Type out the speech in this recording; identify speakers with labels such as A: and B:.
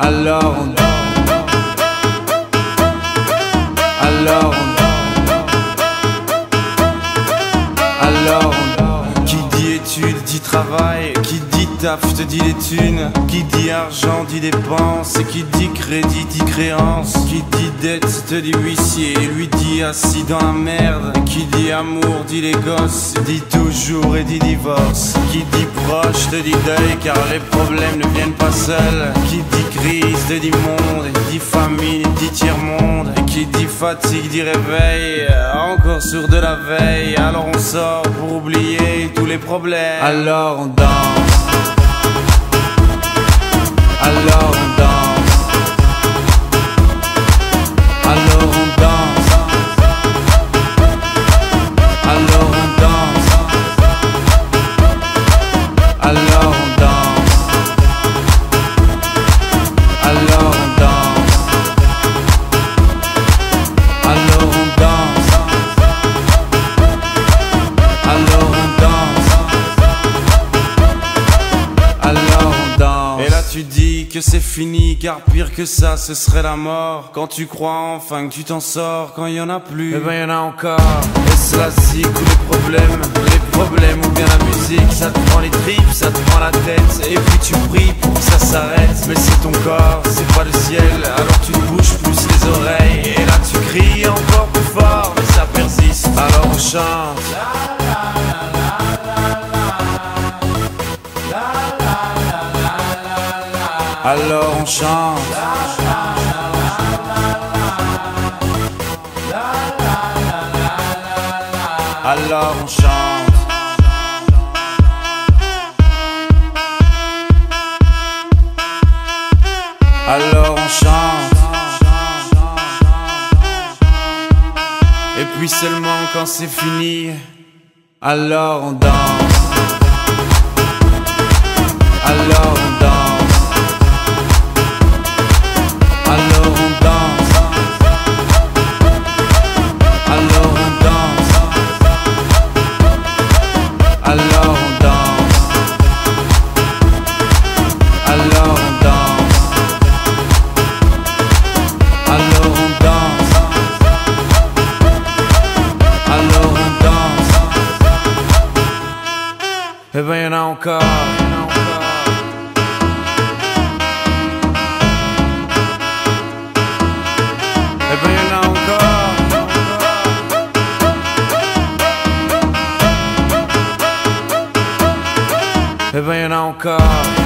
A: Alors on qui dit études dit travail, qui dit taf te dit les thunes, qui dit argent dit dépenses, et qui dit crédit dit créance, qui dit dette te dit huissier, et lui dit assis dans la merde, qui dit amour dit les gosses, dit toujours et dit divorce, qui dit proche te dit deuil car les problèmes ne viennent pas seuls, qui dit crise te dit monde, et dit famine dit tiers-monde, et qui dit fatigue dit réveil, encore sourd de la veille, alors on sort pour oublier tous les problèmes. Alors on danse, alors on danse, alors on danse, alors on danse, alors on danse, alors on danse, alors on danse, alors on danse, alors on danse. Et là tu dis que c'est fini car pire que ça ce serait la mort. Quand tu crois enfin que tu t'en sors, quand il y en a plus, eh ben y en a encore. Et cela zig ou les problèmes ou bien la musique, ça te prend les tripes, ça te prend la tête, et puis tu pries pour que ça s'arrête. Mais c'est ton corps, c'est pas le ciel, alors tu te bouges plus les oreilles, et là tu cries encore plus fort, mais ça persiste, alors on chante. Alors on chante. Alors on chante. Alors on chante. Et puis seulement quand c'est fini, alors on danse. Alors on danse. Alors on danse, alors on danse, alors on danse, alors on danse, alors on danse, alors on danse. Eh ben y'en a encore. Eh ben y'en a encore. Eh ben y'en a encore.